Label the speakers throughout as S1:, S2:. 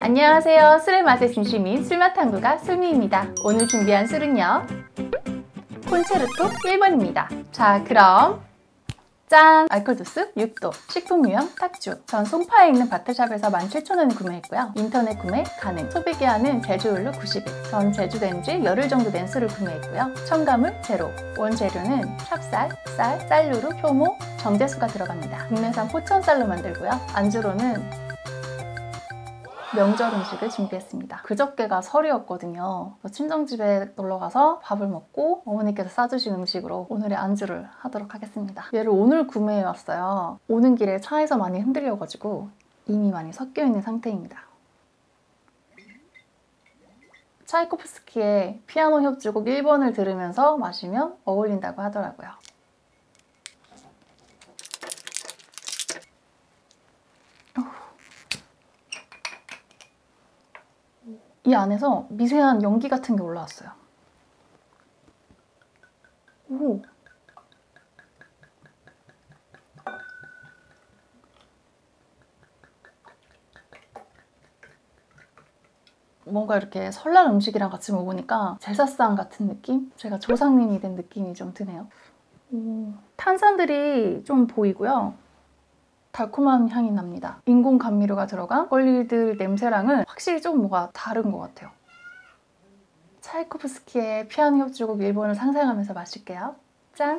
S1: 안녕하세요. 술의 맛의 진심인 술맛 탐구가 술미입니다. 오늘 준비한 술은요, 콘체르토 1번입니다. 자, 그럼 짠! 알코올 도수 6도, 식품 유형 탁주. 전 송파에 있는 바틀샵에서 17,000원에 구매했고요. 인터넷 구매 가능. 소비기한은 제주율로 90일. 전 제주된 지 열흘 정도 된 술을 구매했고요. 첨가물 제로. 원재료는 찹쌀, 쌀, 쌀누르, 효모, 정제수가 들어갑니다. 국내산 포천쌀로 만들고요. 안주로는 명절 음식을 준비했습니다. 그저께가 설이었거든요. 친정집에 놀러가서 밥을 먹고 어머니께서 싸주신 음식으로 오늘의 안주를 하도록 하겠습니다. 얘를 오늘 구매해왔어요. 오는 길에 차에서 많이 흔들려가지고 이미 많이 섞여있는 상태입니다. 차이코프스키의 피아노 협주곡 1번을 들으면서 마시면 어울린다고 하더라고요. 이 안에서 미세한 연기 같은 게 올라왔어요. 오. 뭔가 이렇게 설날 음식이랑 같이 먹으니까 제사상 같은 느낌? 제가 조상님이 된 느낌이 좀 드네요. 탄산들이 좀 보이고요. 달콤한 향이 납니다. 인공 감미료가 들어간 막걸리들 냄새랑은 확실히 좀 뭐가 다른 것 같아요. 차이코프스키의 피아노 협주곡 1번을 상상하면서 마실게요. 짠!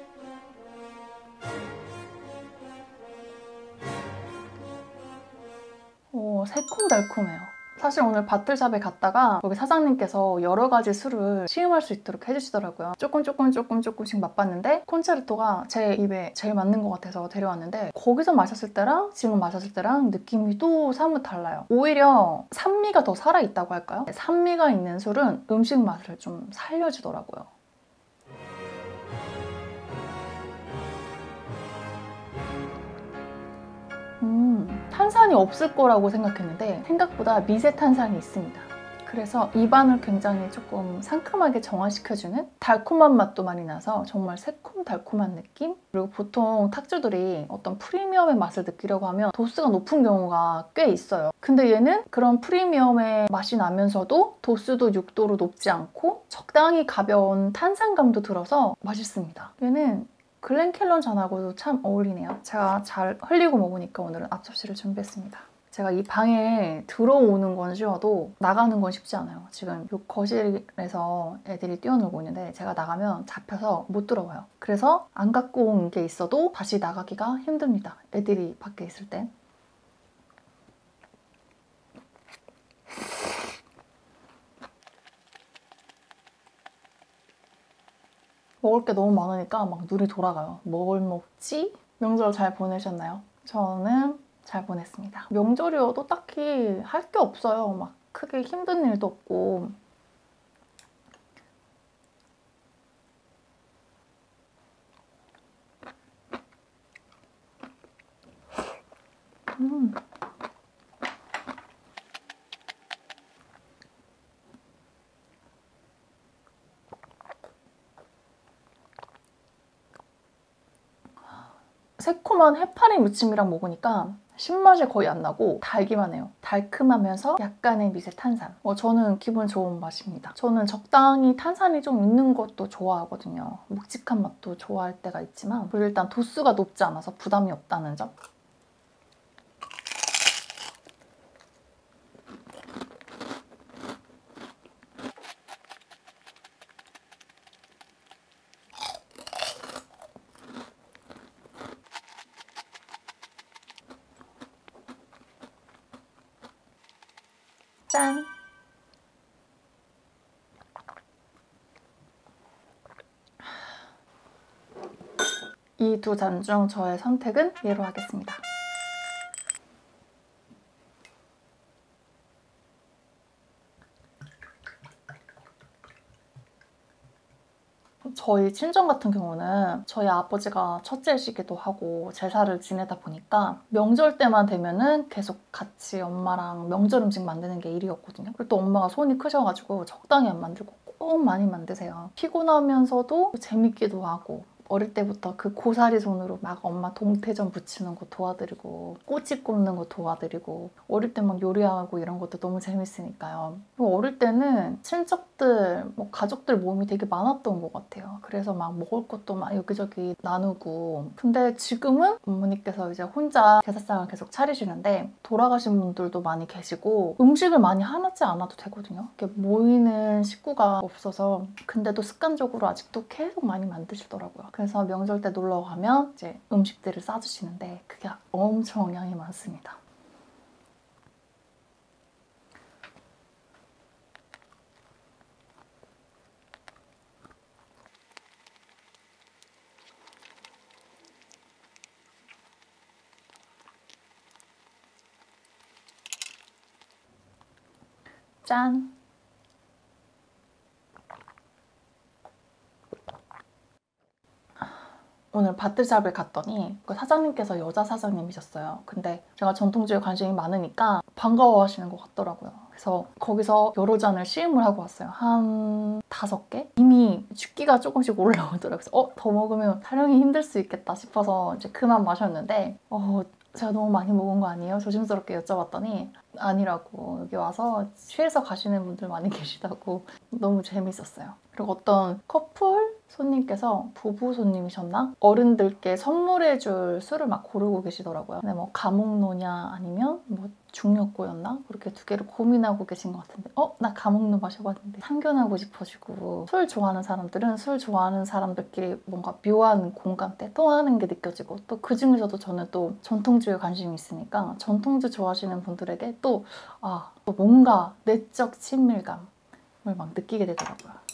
S1: 새콤달콤해요. 사실 오늘 바틀샵에 갔다가 거기 사장님께서 여러 가지 술을 시음할 수 있도록 해주시더라고요. 조금씩 맛봤는데 콘체르토가 제 입에 제일 맞는 것 같아서 데려왔는데 거기서 마셨을 때랑 지금 마셨을 때랑 느낌이 또 사뭇 달라요. 오히려 산미가 더 살아있다고 할까요? 산미가 있는 술은 음식 맛을 좀 살려주더라고요. 탄산이 없을 거라고 생각했는데 생각보다 미세 탄산이 있습니다. 그래서 입안을 굉장히 조금 상큼하게 정화시켜주는 달콤한 맛도 많이 나서 정말 새콤달콤한 느낌? 그리고 보통 탁주들이 어떤 프리미엄의 맛을 느끼려고 하면 도수가 높은 경우가 꽤 있어요. 근데 얘는 그런 프리미엄의 맛이 나면서도 도수도 6도로 높지 않고 적당히 가벼운 탄산감도 들어서 맛있습니다. 얘는 글렌켈런 잔하고도 참 어울리네요. 제가 잘 흘리고 먹으니까 오늘은 앞접시를 준비했습니다. 제가 이 방에 들어오는 건 쉬워도 나가는 건 쉽지 않아요. 지금 이 거실에서 애들이 뛰어놀고 있는데 제가 나가면 잡혀서 못 들어와요. 그래서 안 갖고 온 게 있어도 다시 나가기가 힘듭니다. 애들이 밖에 있을 땐. 먹을 게 너무 많으니까 막 눈이 돌아가요. 뭘 먹지? 명절 잘 보내셨나요? 저는 잘 보냈습니다. 명절이어도 딱히 할 게 없어요. 막 크게 힘든 일도 없고. 새콤한 해파리 무침이랑 먹으니까 신맛이 거의 안 나고 달기만 해요. 달큼하면서 약간의 미세 탄산. 저는 기분 좋은 맛입니다. 저는 적당히 탄산이 좀 있는 것도 좋아하거든요. 묵직한 맛도 좋아할 때가 있지만 그리고 일단 도수가 높지 않아서 부담이 없다는 점. 짠! 이 두 잔 중 저의 선택은 얘로 하겠습니다. 저희 친정 같은 경우는 저희 아버지가 첫째시기도 하고 제사를 지내다 보니까 명절 때만 되면은 계속 같이 엄마랑 명절 음식 만드는 게 일이었거든요. 그리고 또 엄마가 손이 크셔가지고 적당히 안 만들고 꼭 많이 만드세요. 피곤하면서도 재밌기도 하고 어릴 때부터 그 고사리 손으로 막 엄마 동태전 부치는 거 도와드리고 꼬치 굽는 거 도와드리고 어릴 때 막 요리하고 이런 것도 너무 재밌으니까요. 어릴 때는 친척들, 뭐 가족들 모임이 되게 많았던 것 같아요. 그래서 막 먹을 것도 막 여기저기 나누고. 근데 지금은 어머니께서 이제 혼자 제사상을 계속 차리시는데 돌아가신 분들도 많이 계시고 음식을 많이 해놓지 않아도 되거든요. 이렇게 모이는 식구가 없어서. 근데도 습관적으로 아직도 계속 많이 만드시더라고요. 그래서 명절 때 놀러 가면 이제 음식들을 싸주시는데 그게 엄청 양이 많습니다. 짠! 오늘 바틀샵을 갔더니 그 사장님께서 여자 사장님이셨어요. 근데 제가 전통주에 관심이 많으니까 반가워하시는 것 같더라고요. 그래서 거기서 여러 잔을 시음을 하고 왔어요. 한 5개? 이미 죽기가 조금씩 올라오더라고요. 그래서 더 먹으면 촬영이 힘들 수 있겠다 싶어서 이제 그만 마셨는데 제가 너무 많이 먹은 거 아니에요? 조심스럽게 여쭤봤더니 아니라고, 여기 와서 취해서 가시는 분들 많이 계시다고. 너무 재밌었어요. 그리고 어떤 커플 손님께서, 부부 손님이셨나? 어른들께 선물해줄 술을 막 고르고 계시더라고요. 근데 뭐 가몽노냐 아니면 뭐 중력고였나? 그렇게 2개를 고민하고 계신 것 같은데 나 가몽노 마셔봤는데 상견하고 싶어지고, 술 좋아하는 사람들은 술 좋아하는 사람들끼리 뭔가 묘한 공감대 통하는 게 느껴지고, 또 그 중에서도 저는 또 전통주에 관심이 있으니까 전통주 좋아하시는 분들에게 또 뭔가 내적 친밀감을 막 느끼게 되더라고요.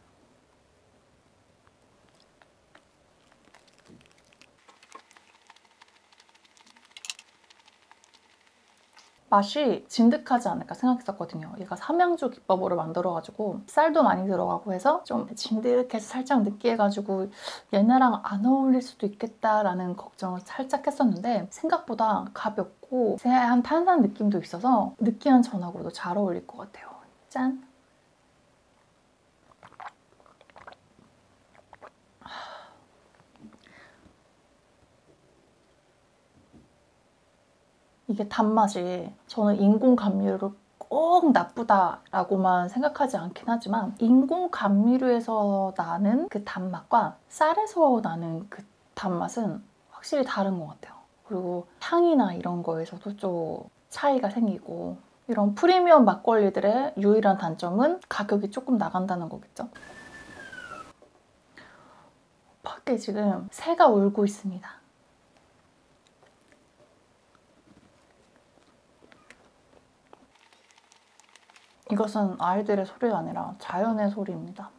S1: 맛이 진득하지 않을까 생각했었거든요. 얘가 삼양주 기법으로 만들어가지고 쌀도 많이 들어가고 해서 좀 진득해서 살짝 느끼해가지고 얘네랑 안 어울릴 수도 있겠다라는 걱정을 살짝 했었는데 생각보다 가볍고 새한 탄산 느낌도 있어서 느끼한 전하고도 잘 어울릴 것 같아요. 짠! 이게 단맛이, 저는 인공 감미료를 꼭 나쁘다라고만 생각하지 않긴 하지만 인공 감미료에서 나는 그 단맛과 쌀에서 나는 그 단맛은 확실히 다른 것 같아요. 그리고 향이나 이런 거에서도 좀 차이가 생기고, 이런 프리미엄 막걸리들의 유일한 단점은 가격이 조금 나간다는 거겠죠. 밖에 지금 새가 울고 있습니다. 이것은 아이들의 소리가 아니라 자연의 소리입니다.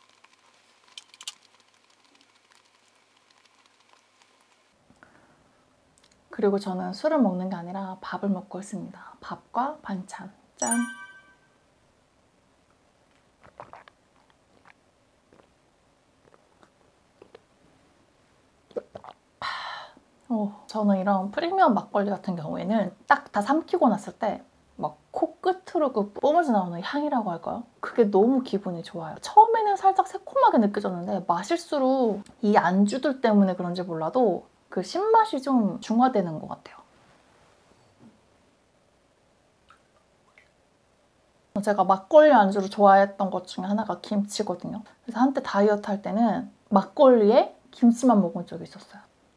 S1: 그리고 저는 술을 먹는 게 아니라 밥을 먹고 있습니다. 밥과 반찬. 짠! 저는 이런 프리미엄 막걸리 같은 경우에는 딱 다 삼키고 났을 때 막 코끝으로 그 뿜어져 나오는 향이라고 할까요? 그게 너무 기분이 좋아요. 처음에는 살짝 새콤하게 느껴졌는데 마실수록 이 안주들 때문에 그런지 몰라도 그 신맛이 좀 중화되는 것 같아요. 제가 막걸리 안주로 좋아했던 것 중에 하나가 김치거든요. 그래서 한때 다이어트 할 때는 막걸리에 김치만 먹은 적이 있었어요.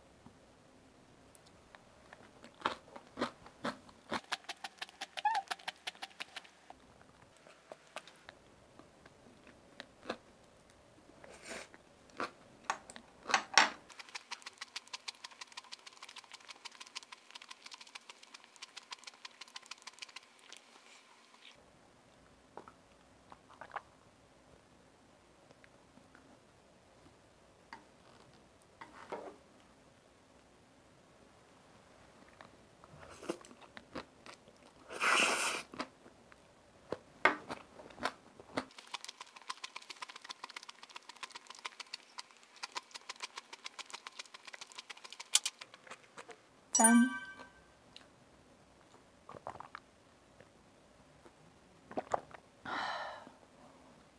S1: 짠!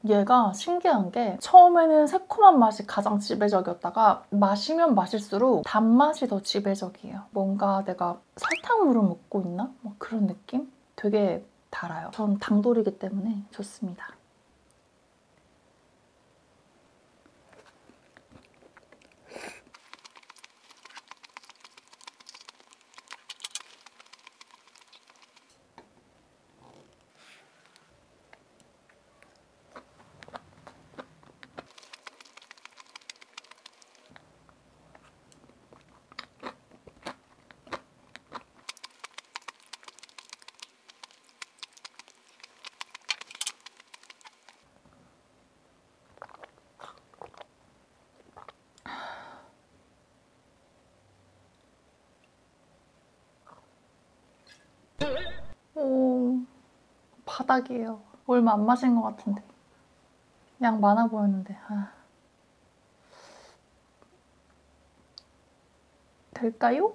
S1: 얘가 신기한 게 처음에는 새콤한 맛이 가장 지배적이었다가 마시면 마실수록 단맛이 더 지배적이에요. 뭔가 내가 설탕물을 먹고 있나? 뭐 그런 느낌? 되게 달아요. 전 당돌이기 때문에 좋습니다. 오, 바닥이에요. 얼마 안 마신 것 같은데. 양 많아 보였는데. 아. 될까요?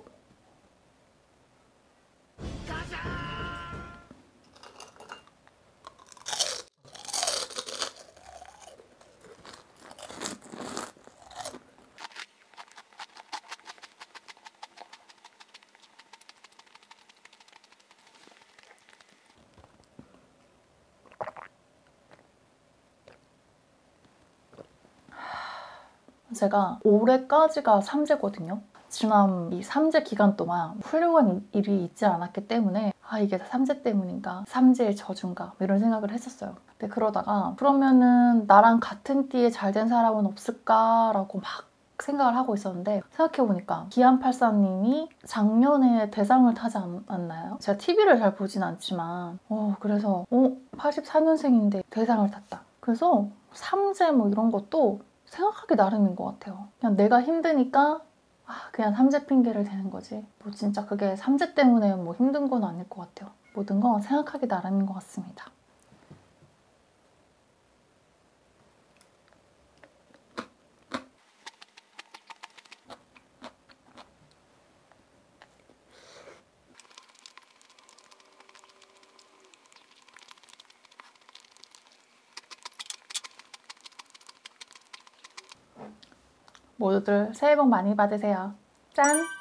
S1: 제가 올해까지가 3제거든요. 지난 이 3제 기간 동안 훌륭한 일이 있지 않았기 때문에 이게 다 3제 때문인가? 3제의 저주인가? 이런 생각을 했었어요. 근데 그러다가 그러면은 나랑 같은 띠에 잘 된 사람은 없을까라고 막 생각을 하고 있었는데 생각해보니까 기안84님이 작년에 대상을 타지 않나요? 제가 TV를 잘 보진 않지만 그래서 84년생인데 대상을 탔다. 그래서 3제 뭐 이런 것도 생각하기 나름인 것 같아요. 그냥 내가 힘드니까 그냥 3제 핑계를 대는 거지. 뭐 진짜 그게 3제 때문에 뭐 힘든 건 아닐 것 같아요. 모든 건 생각하기 나름인 것 같습니다. 모두들 새해 복 많이 받으세요. 짠!